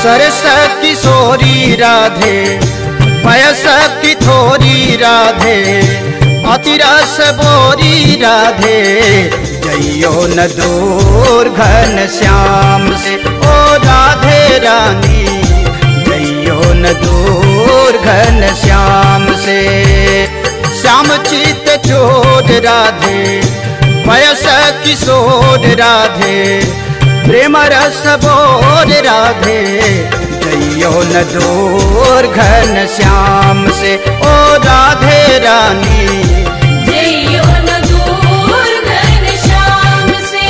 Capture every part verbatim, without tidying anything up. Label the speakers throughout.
Speaker 1: सरस किशोरी राधे वयस की थोरी राधे अतिरस बोरी राधे जइयो न दूर घन श्याम से ओ राधे रानी जइयो न दूर घन श्याम से। श्याम चित चोर राधे वयस किशोर राधे प्रेम रस बोर राधे जइयो न दूर घन श्याम से ओ राधे रानी
Speaker 2: जइयो न दूर घन श्याम से।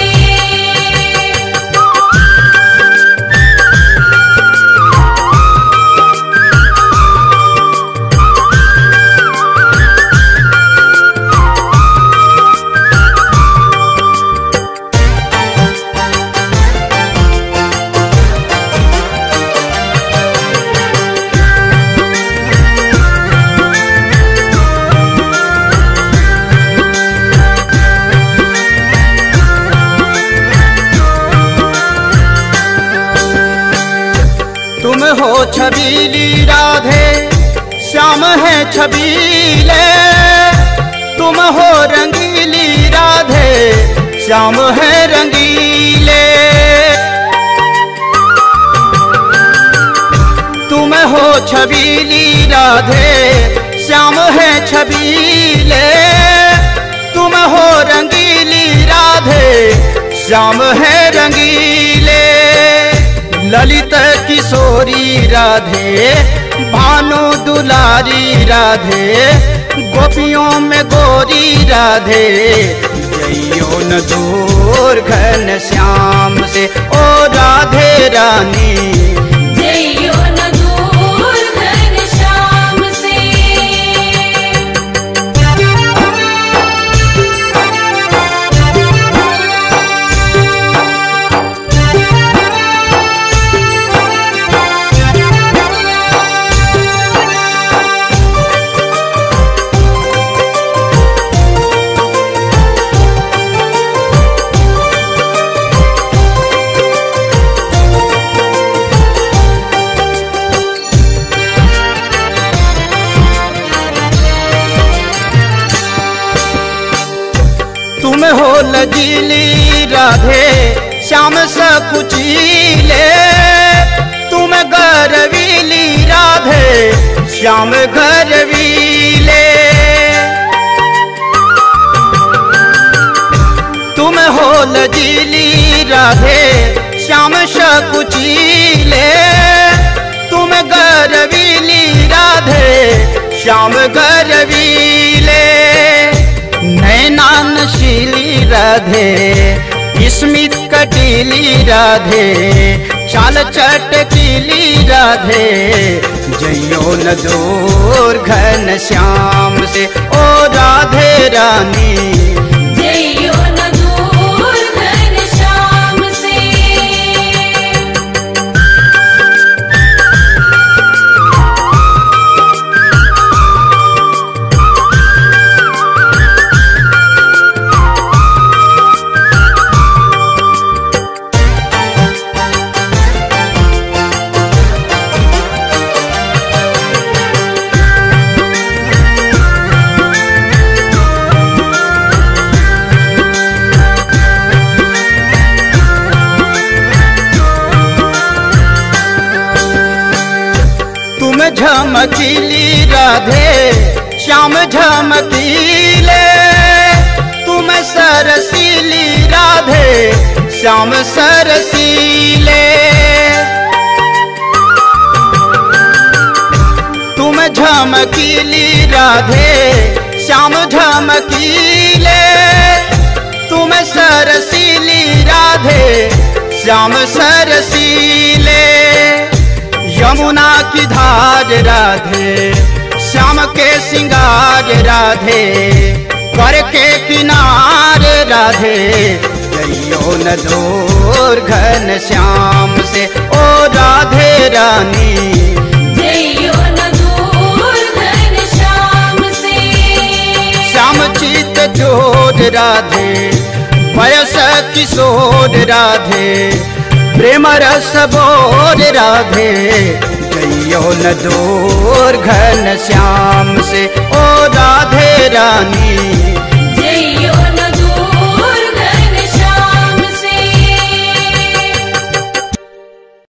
Speaker 1: तुम हो छबीली राधे श्याम है छबीले, तुम हो रंगीली राधे श्याम है रंगीले। तुम हो छबीली राधे श्याम है छबीले, तुम हो रंगीली राधे श्याम है रंगीले। ललित किशोरी राधे भानु दुलारी राधे गोपियों में गोरी राधे जइयो न दूर घन श्याम से ओ राधे रानी
Speaker 2: जइयो न दूर घन श्याम से।
Speaker 1: तुम हो लजीली राधे श्याम सकुचीले, तुम गरवीली राधे श्याम गरवीले। तुम हो लजीली राधे श्याम सकुचीले, तुम गरवीली राधे श्याम गरवीले। नैना नशीली राधे स्मित कटीली राधे चाल चटकीली राधे जइयो न दूर घन श्याम से ओ राधे रानी
Speaker 2: जइयो न दूर घन श्याम से।
Speaker 1: तुम झमकीली राधे श्याम झमकीले, तुम सरसीली राधे श्याम सरसीले। तुम झमकीली राधे श्याम झमकीले, तुम सरसीली राधे श्याम सरसीले। यमुना की धार राधे श्याम के सिंगार राधे करके किनार राधे जइयो न दूर घन श्याम से ओ राधे रानी
Speaker 2: जइयो न दूर घन श्याम से।
Speaker 1: श्याम चित चोर राधे वयस किशोर राधे प्रेम रस बोर राधे जइयो न दूर घन श्याम से। ओ राधे रानी